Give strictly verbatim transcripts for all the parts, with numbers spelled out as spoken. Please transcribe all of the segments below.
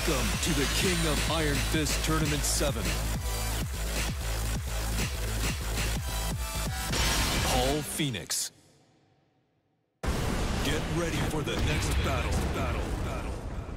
Welcome to the King of Iron Fist Tournament seven. Paul Phoenix. Get ready for the next battle, battle, battle.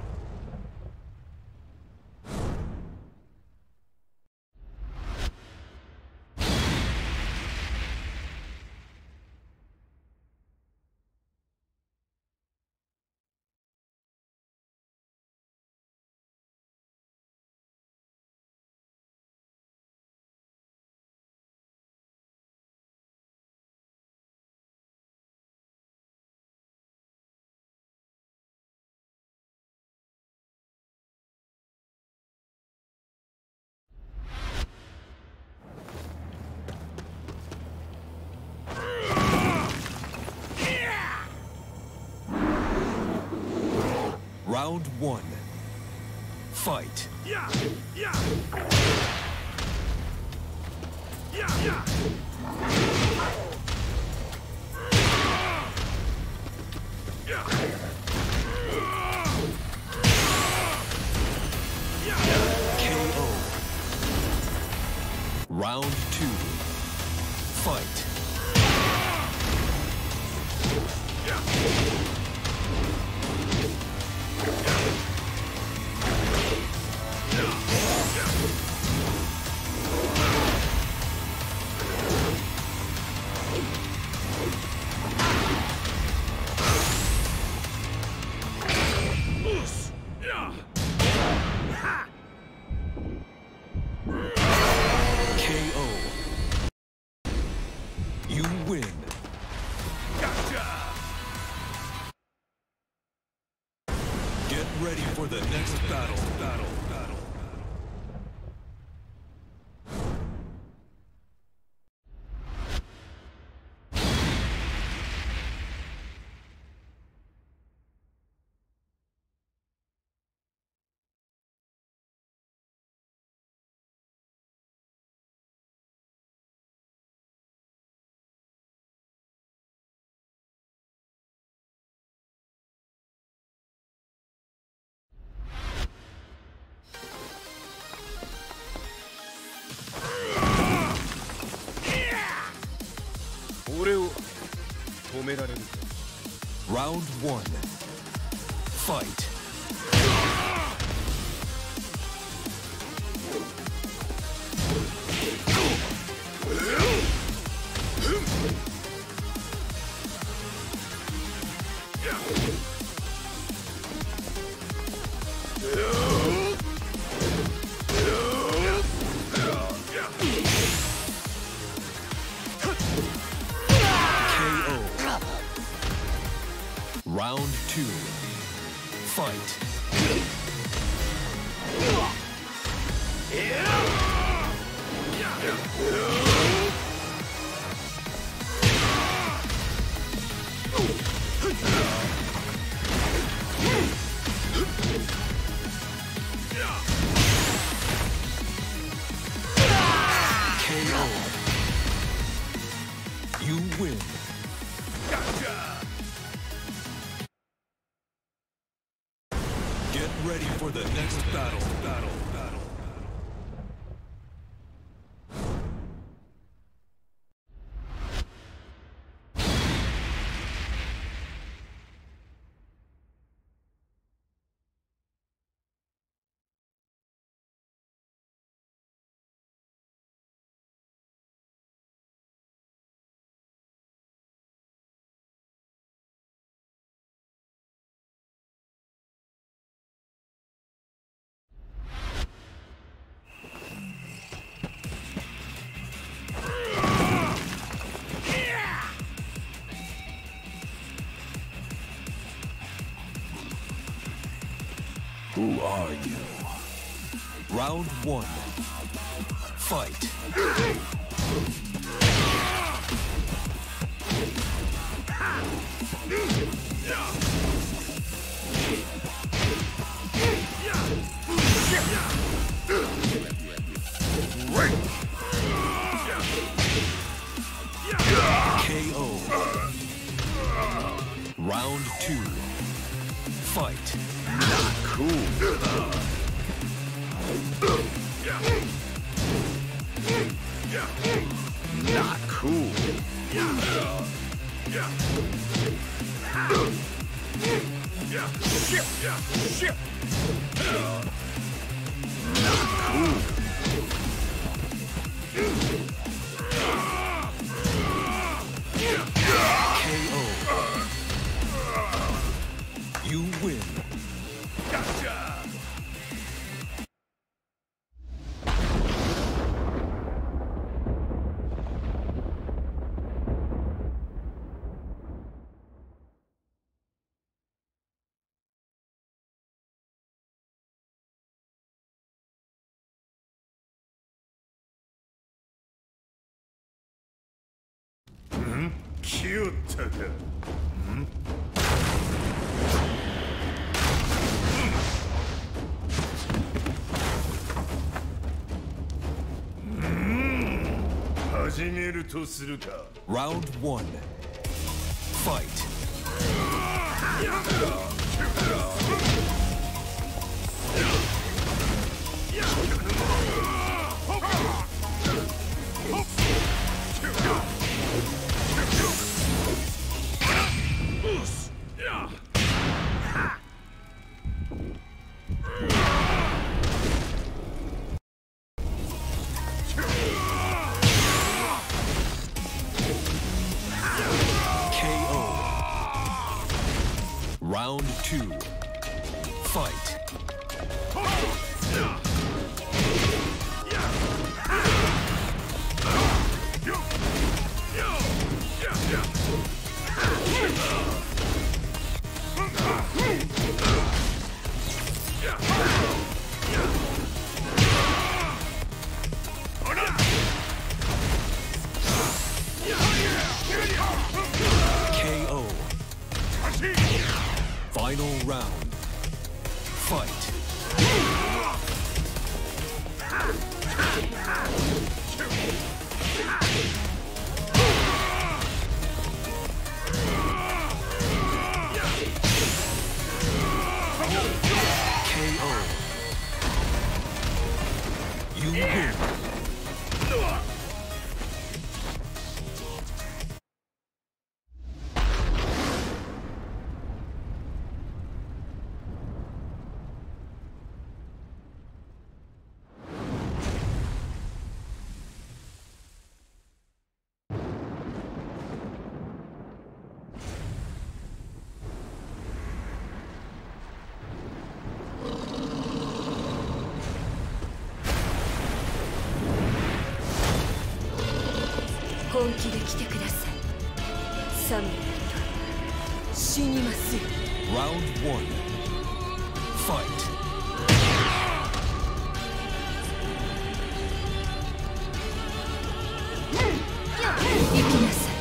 Round one. Fight. Yeah, yeah. Yeah, yeah. K O. Round two. Fight. K O. You win. Gotcha. Get ready for the next battle, battle, battle. Round one. Fight. Round two. Fight. K O. You win. Gotcha. Get ready for the next battle, battle, battle. Who are you? Round one. Fight. K O. Round two. Fight. Not cool. Not cool. Shit. Shit. Not cool. K O. You win. Gotcha. Cute. Hmm? Round one. Fight. Round two. Fight. K O. Final round. Fight. K O. You win. 本気で来てください。サムライは死にますよ。 Round one. Fight. 行きなさい。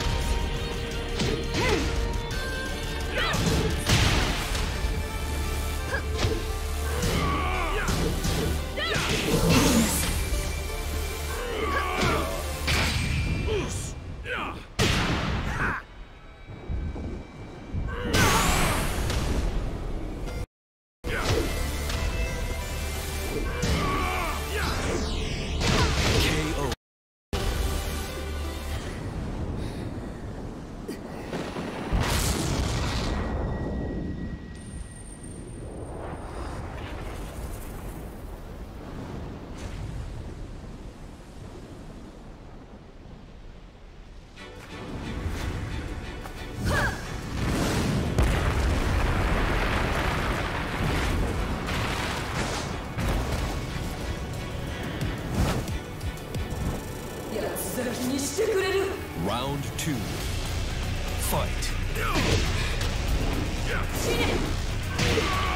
Round two. Fight.